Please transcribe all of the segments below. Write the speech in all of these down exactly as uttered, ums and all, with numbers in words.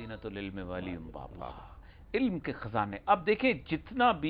خزینۃ العلم والیم پاپا، علم کے خزانے. اب دیکھیں جتنا بھی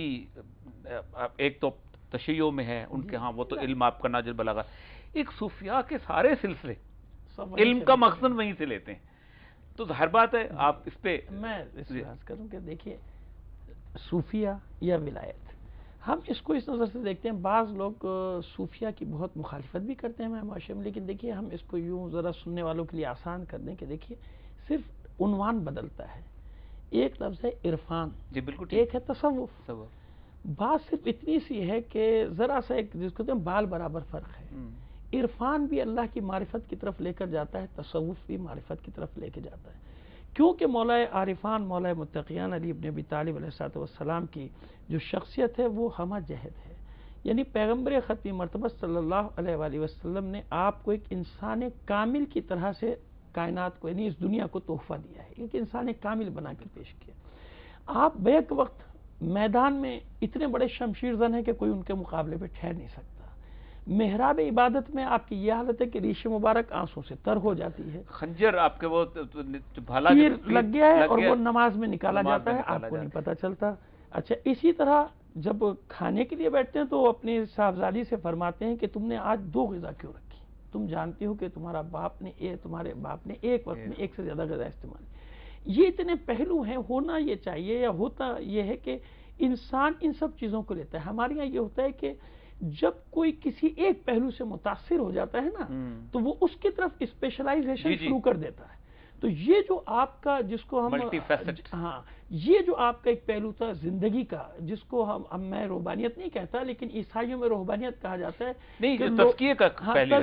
ایک تو تشیع میں ہے ان کے ہاں وہ تو علم آپ کا ناجل بلاغا، ایک صوفیاء کے سارے سلسلے علم کا مقصد وہیں سے لیتے ہیں. تو ظاہر بات ہے آپ اس پہ میں اس بات کروں کہ دیکھیے صوفیہ یا ولایت، ہم اس کو اس نظر سے دیکھتے ہیں. بعض لوگ صوفیہ کی بہت مخالفت بھی کرتے ہیں ہمارے معاشرے میں، لیکن دیکھیے ہم اس کو یوں ذرا سننے والوں کے لیے آسان کر دیں کہ دیکھیے صرف عنوان بدلتا ہے. ایک لفظ ہے عرفان، جی بالکل، ایک ہے تصوف. بات صرف اتنی سی ہے کہ ذرا سا ایک جس کو کہتے ہیں بال برابر فرق ہے. عرفان بھی اللہ کی معرفت کی طرف لے کر جاتا ہے، تصوف بھی معرفت کی طرف لے کے جاتا ہے. کیونکہ مولا عارفان، مولا متقیان علی ابن ابی طالب علیہ السلام کی جو شخصیت ہے وہ ہمہ جہد ہے. یعنی پیغمبر ختمی مرتبہ صلی اللہ علیہ وآلہ وسلم نے آپ کو ایک انسان کامل کی طرح سے کائنات کو یعنی اس دنیا کو تحفہ دیا ہے، ایک انسان کامل بنا کے پیش کیا. آپ بیک وقت میدان میں اتنے بڑے شمشیر زن ہیں کہ کوئی ان کے مقابلے پہ ٹھہر نہیں سکتا. محراب عبادت میں آپ کی یہ حالت ہے کہ ریش مبارک آنسوں سے تر ہو جاتی ہے، خنجر آپ کے وہ بھالا تیر لگ گیا ہے اور وہ نماز میں نکالا جاتا ہے، آپ کو نہیں پتہ چلتا. اچھا اسی طرح جب کھانے کے لیے بیٹھتے ہیں تو اپنی صاحبزادی سے فرماتے ہیں کہ تم نے آج دو غذا کیوں رکھی؟ تم جانتی ہو کہ تمہارا باپ نے اے تمہارے باپ نے ایک وقت میں ایک سے زیادہ غذا استعمال. یہ اتنے پہلو ہیں. ہونا یہ چاہیے یا ہوتا یہ ہے کہ انسان ان سب چیزوں کو لیتا ہے. ہمارے یہاں یہ ہوتا ہے کہ جب کوئی کسی ایک پہلو سے متاثر ہو جاتا ہے نا تو وہ اس کی طرف اسپیشلائزیشن شروع کر دیتا ہے. تو یہ جو آپ کا جس کو ہم ہاں یہ جو آپ کا ایک پہلو تھا زندگی کا جس کو ہم اب میں روحانیت نہیں کہتا لیکن عیسائیوں میں روحانیت کہا جاتا ہے. نہیں تزکیے کا پہلو،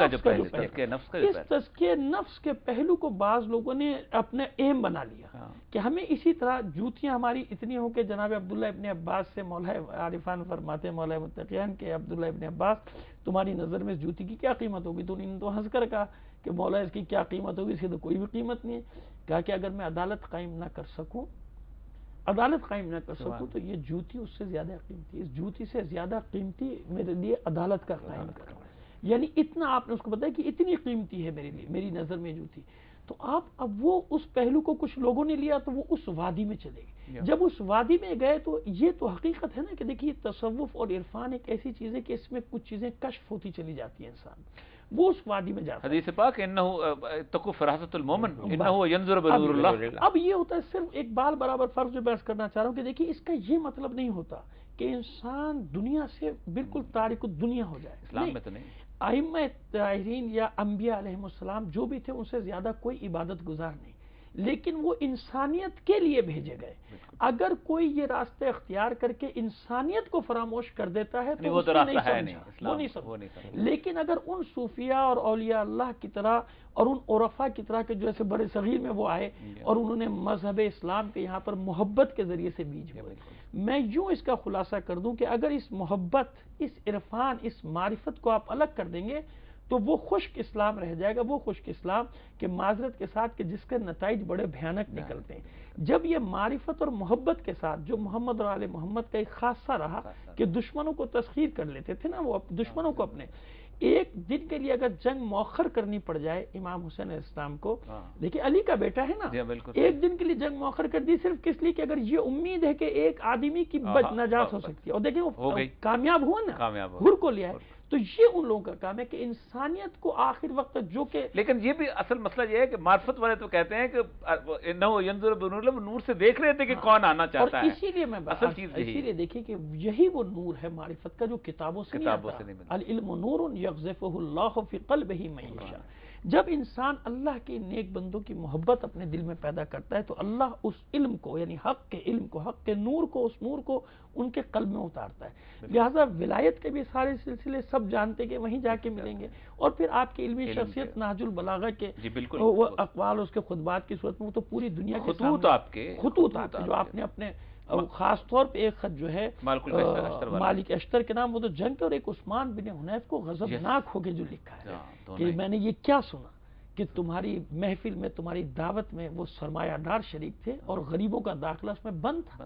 اس تزکیے نفس کے پہلو کو بعض لوگوں نے اپنے ایم بنا لیا کہ ہمیں اسی طرح جوتیاں ہماری اتنی ہوں کہ جناب عبداللہ ابن عباس سے مولا عارفان فرماتے ہیں مولا متقیان کہ عبداللہ ابن عباس تمہاری نظر میں اس جوتی کی کیا قیمت ہوگی؟ تو انہوں نے تو ہنس کر کہا کہ مولا اس کی کیا قیمت ہوگی؟ اس کی تو کوئی بھی قیمت نہیں ہے. کہا کہ اگر میں عدالت قائم نہ کر سکوں عدالت قائم نہ کر سکوں تو یہ جوتی اس سے زیادہ قیمتی، اس جوتی سے زیادہ قیمتی میرے لیے عدالت کا قائم کرنا. یعنی اتنا آپ نے اس کو بتایا کہ اتنی قیمتی ہے میرے لیے میری نظر میں جوتی. تو آپ اب وہ اس پہلو کو کچھ لوگوں نے لیا تو وہ اس وادی میں چلے گئے. جب اس وادی میں گئے تو یہ تو حقیقت ہے نا کہ دیکھیے تصوف اور عرفان ایک ایسی چیز ہے کہ اس میں کچھ چیزیں کشف ہوتی چلی جاتی ہیں، انسان وہ اس وادی میں جاتا ہے. حدیث پاک انہ تقو فراست المومن انہ ینظر بنور اللہ. اب یہ ہوتا ہے صرف ایک بال برابر فرض جو بحث کرنا چاہ رہا ہوں کہ دیکھیے اس کا یہ مطلب نہیں ہوتا کہ انسان دنیا سے بالکل تارک الدنیا ہو جائے. اسلام میں تو نہیں. ائمہ طاہرین یا انبیاء علیہم السلام جو بھی تھے ان سے زیادہ کوئی عبادت گزار نہیں، لیکن وہ انسانیت کے لیے بھیجے گئے. اگر کوئی یہ راستہ اختیار کر کے انسانیت کو فراموش کر دیتا ہے تو وہ تو راستہ ہے نہیں، وہ نہیں سمجھا. لیکن اگر ان صوفیاء اور اولیاء اللہ کی طرح اور ان عرفاء کی طرح کے جو ایسے بڑے صغیر میں وہ آئے اور انہوں نے مذہب اسلام کے یہاں پر محبت کے ذریعے سے بیج ہوئے. میں یوں اس کا خلاصہ کر دوں کہ اگر اس محبت، اس عرفان، اس معرفت کو آپ الگ کر دیں گے تو وہ خشک اسلام رہ جائے گا. وہ خشک اسلام کہ معذرت کے ساتھ کہ جس کے نتائج بڑے بھیانک نکلتے ہیں. جب یہ معرفت اور محبت کے ساتھ جو محمد اور آل محمد کا ایک خاصہ رہا کہ دشمنوں کو تسخیر کر لیتے تھے نا، وہ دشمنوں کو اپنے ایک دن کے لیے اگر جنگ مؤخر کرنی پڑ جائے امام حسین علیہ السلام کو، دیکھیے علی کا بیٹا ہے نا، ایک دن کے لیے جنگ مؤخر کر دی صرف کس لیے کہ اگر یہ امید ہے کہ ایک آدمی کی نجات ہو سکتی ہے. اور دیکھیں وہ کامیاب ہوا نا، حر کو لیا ہے. تو یہ ان لوگوں کا کام ہے کہ انسانیت کو آخر وقت جو کہ لیکن یہ بھی اصل مسئلہ یہ ہے کہ معرفت والے تو کہتے ہیں کہ انہ ینظر بنور اللہ، نور سے دیکھ رہے تھے کہ کون آنا چاہتا ہے. اور اسی لیے میں اصل چیز اسی لیے دیکھیں کہ یہی وہ نور ہے معرفت کا جو کتابوں سے نہیں آتا. العلم نور یقذفہ اللہ فی قلبہ من یشاء. جب انسان اللہ کے نیک بندوں کی محبت اپنے دل میں پیدا کرتا ہے تو اللہ اس علم کو یعنی حق کے علم کو، حق کے نور کو، اس نور کو ان کے قلب میں اتارتا ہے. لہٰذا ولایت کے بھی سارے سلسلے سب جانتے کہ وہیں جا کے ملیں گے. اور پھر آپ کی علمی شخصیت نہج البلاغہ کے وہ اقوال اس کے خطبات کی صورت میں وہ تو پوری دنیا کے خطوط آپ کے خطوط آپ کے جو آپ نے اپنے خاص طور پہ ایک خط جو ہے مالک اشتر کے نام وہ تو جنگ کے اور ایک عثمان بن حنیف کو غضبناک ہو کے جو لکھا ہے کہ میں نے یہ کیا سنا کہ تمہاری محفل میں تمہاری دعوت میں وہ سرمایہ دار شریک تھے اور غریبوں کا داخلہ اس میں بند تھا.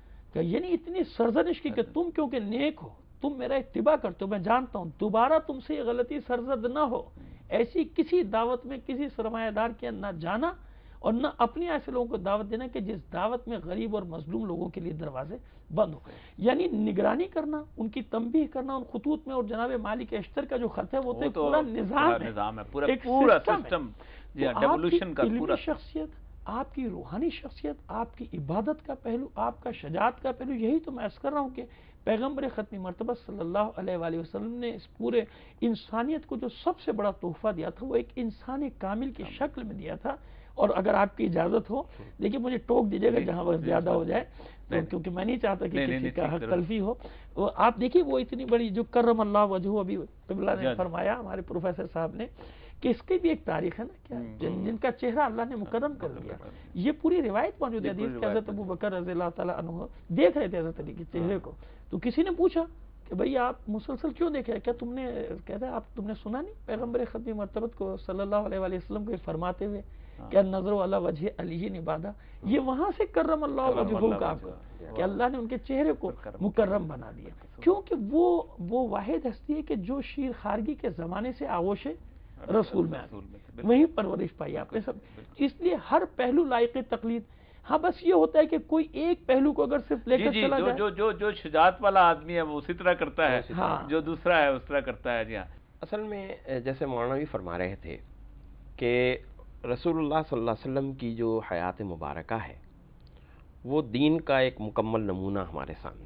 یعنی اتنی سرزنش کی کہ تم کیونکہ نیک ہو، تم میرا اتباع کرتے ہو، میں جانتا ہوں دوبارہ تم سے یہ غلطی سرزد نہ ہو. ایسی کسی دعوت میں کسی سرمایہ دار کے نہ جانا اور نہ اپنے ایسے لوگوں کو دعوت دینا کہ جس دعوت میں غریب اور مظلوم لوگوں کے لیے دروازے بند ہو. یعنی نگرانی کرنا، ان کی تنبیہ کرنا ان خطوط میں. اور جناب مالک اشتر کا جو خط ہے وہ تو ایک پورا نظام ہے، پورا ایک پورا سسٹم سسٹم، ہے. جی ڈیولوشن کا پورا شخصیت، آپ کی روحانی شخصیت، آپ کی عبادت کا پہلو، آپ کا شجاعت کا پہلو، یہی تو میں عرض کر رہا ہوں کہ پیغمبر ختم مرتبہ صلی اللہ علیہ وآلہ وسلم نے اس پورے انسانیت کو جو سب سے بڑا تحفہ دیا تھا وہ ایک انسان کامل کی شکل میں دیا تھا. اور اگر آپ کی اجازت ہو، دیکھیے مجھے ٹوک دیجیے گا جہاں وقت زیادہ ہو جائے، کیونکہ میں نہیں چاہتا کہ کسی کا حق تلفی ہو. آپ دیکھیے وہ اتنی بڑی جو کرم اللہ وجہہ، ابھی قبلہ نے فرمایا ہمارے پروفیسر صاحب نے کہ اس کی بھی ایک تاریخ ہے نا، کیا جن, جن کا چہرہ اللہ نے مکرم کر دیا. یہ پوری روایت موجود ہے حدیث کہ حضرت ابو بکر رضی اللہ تعالیٰ عنہ دیکھ رہے تھے حضرت علی کے چہرے کو، تو کسی نے پوچھا کہ بھئی آپ مسلسل کیوں دیکھ رہے ہیں، کیا تم نے کہتا ہے آپ تم نے سنا نہیں پیغمبر ختم مرتبت کو صلی اللہ علیہ وآلہ وسلم کو فرماتے ہوئے کہ نظر علی وجہ علی نبادہ. یہ وہاں سے کرم اللہ وجہہ کا آپ کو کہ اللہ نے ان کے چہرے کو مکرم بنا دیا، کیونکہ وہ وہ واحد ہستی ہے کہ جو شیر خارگی کے زمانے سے آغوش رسول میں وہیں پرورش پائی آپ نے سب. اس لیے ہر پہلو لائق تقلید. ہاں بس یہ ہوتا ہے کہ کوئی ایک پہلو کو اگر صرف لے کر چلا جائے، جو جو جو شجاعت والا آدمی ہے وہ اسی طرح کرتا ہے، جو دوسرا ہے اس طرح کرتا ہے. جی ہاں، اصل میں جیسے مولانا بھی فرما رہے تھے کہ رسول اللہ صلی اللہ علیہ وسلم کی جو حیات مبارکہ ہے وہ دین کا ایک مکمل نمونہ ہمارے سامنے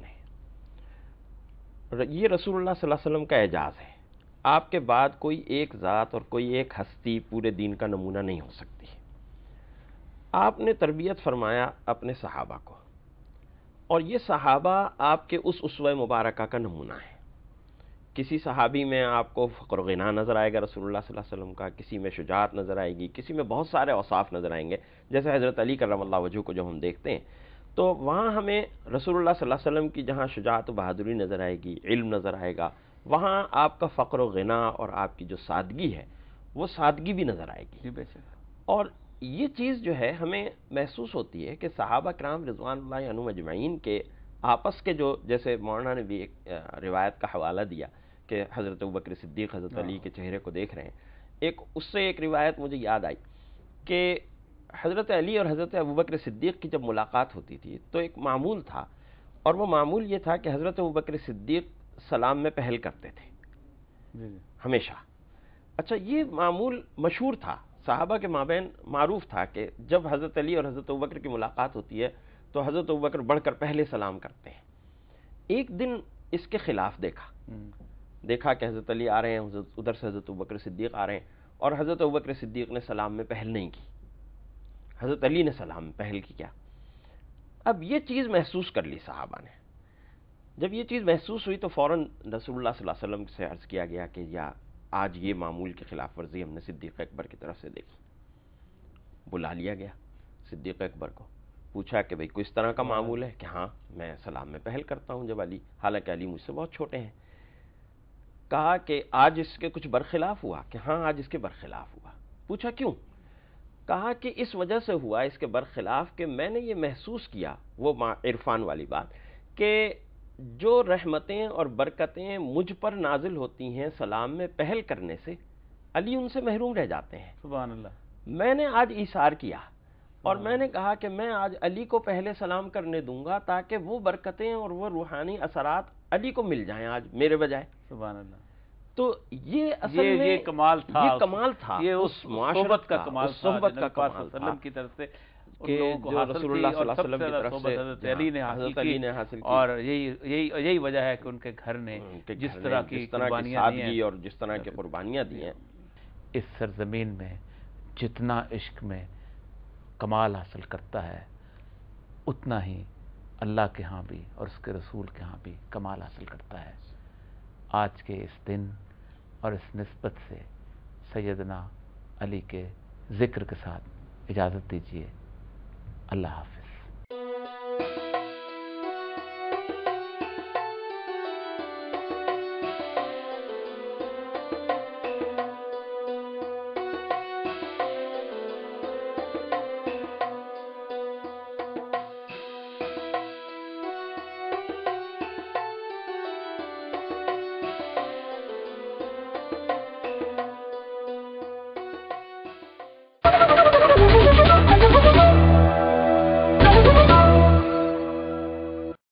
ہے. یہ رسول اللہ صلی اللہ علیہ وسلم کا اعجاز ہے. آپ کے بعد کوئی ایک ذات اور کوئی ایک ہستی پورے دین کا نمونہ نہیں ہو سکتی. آپ نے تربیت فرمایا اپنے صحابہ کو، اور یہ صحابہ آپ کے اس اسوہ مبارکہ کا نمونہ ہے. کسی صحابی میں آپ کو فقر و غنا نظر آئے گا رسول اللہ صلی اللہ علیہ وسلم کا، کسی میں شجاعت نظر آئے گی، کسی میں بہت سارے اوصاف نظر آئیں گے. جیسے حضرت علی کرم اللہ وجہہ کو جب ہم دیکھتے ہیں تو وہاں ہمیں رسول اللہ صلی اللہ علیہ وسلم کی جہاں شجاعت و بہادری نظر آئے گی، علم نظر آئے گا، وہاں آپ کا فقر و غنا اور آپ کی جو سادگی ہے وہ سادگی بھی نظر آئے گی. اور یہ چیز جو ہے ہمیں محسوس ہوتی ہے کہ صحابہ کرام رضوان اللہ عنہم اجمعین کے آپس کے جو، جیسے مولانا نے بھی ایک روایت کا حوالہ دیا کہ حضرت ابوبکر صدیق حضرت علی کے چہرے کو دیکھ رہے ہیں. ایک اس سے ایک روایت مجھے یاد آئی کہ حضرت علی اور حضرت ابوبکر صدیق کی جب ملاقات ہوتی تھی تو ایک معمول تھا، اور وہ معمول یہ تھا کہ حضرت ابوبکر صدیق سلام میں پہل کرتے تھے ہمیشہ. اچھا، یہ معمول مشہور تھا صحابہ کے مابین، معروف تھا کہ جب حضرت علی اور حضرت ابوبکر کی ملاقات ہوتی ہے تو حضرت ابوبکر بڑھ کر پہلے سلام کرتے ہیں. ایک دن اس کے خلاف دیکھا دیکھا کہ حضرت علی آ رہے ہیں، حضرت ادھر سے حضرت ابوبکر صدیق آ رہے ہیں، اور حضرت ابوبکر صدیق نے سلام میں پہل نہیں کی، حضرت علی نے سلام میں پہل کی. کیا اب یہ چیز محسوس کر لی صحابہ نے. جب یہ چیز محسوس ہوئی تو فوراً رسول اللہ صلی اللہ علیہ وسلم سے عرض کیا گیا کہ یا آج یہ معمول کی خلاف ورزی ہم نے صدیق اکبر کی طرف سے دیکھی. بلا لیا گیا صدیق اکبر کو، پوچھا کہ بھئی کوئی اس طرح کا معمول ہے کہ ہاں میں سلام میں پہل کرتا ہوں جب علی، حالانکہ علی مجھ سے بہت چھوٹے ہیں. کہا کہ آج اس کے کچھ برخلاف ہوا؟ کہ ہاں آج اس کے برخلاف ہوا. پوچھا کیوں؟ کہا کہ اس وجہ سے ہوا اس کے برخلاف کہ میں نے یہ محسوس کیا، وہ عرفان والی بات، کہ جو رحمتیں اور برکتیں مجھ پر نازل ہوتی ہیں سلام میں پہل کرنے سے، علی ان سے محروم رہ جاتے ہیں. سبحان اللہ. میں نے آج ایثار کیا اور میں نے کہا کہ میں آج علی کو پہلے سلام کرنے دوں گا تاکہ وہ برکتیں اور وہ روحانی اثرات علی کو مل جائیں آج میرے بجائے. سبحان اللہ. تو یہ اصل یہ میں یہ کمال تھا، یہ کمال تھا، یہ اس صحبت کا کمال، صحبت کا کمال تھا وسلم کی طرف سے کہ جو رسول اللہ صلی اللہ علیہ وسلم کی طرف سے حضرت علی نے حضرت علی نے حاصل کی. اور یہی یہی یہی وجہ ہے کہ ان کے گھر نے جس طرح کی قربانیاں دی ہیں اور جس طرح کی قربانیاں دی ہیں، اس سرزمین میں جتنا عشق میں کمال حاصل کرتا ہے اتنا ہی اللہ کے ہاں بھی اور اس کے رسول کے ہاں بھی کمال حاصل کرتا ہے. آج کے اس دن اور اس نسبت سے سیدنا علی کے ذکر کے ساتھ اجازت دیجیے. اللہ حافظ.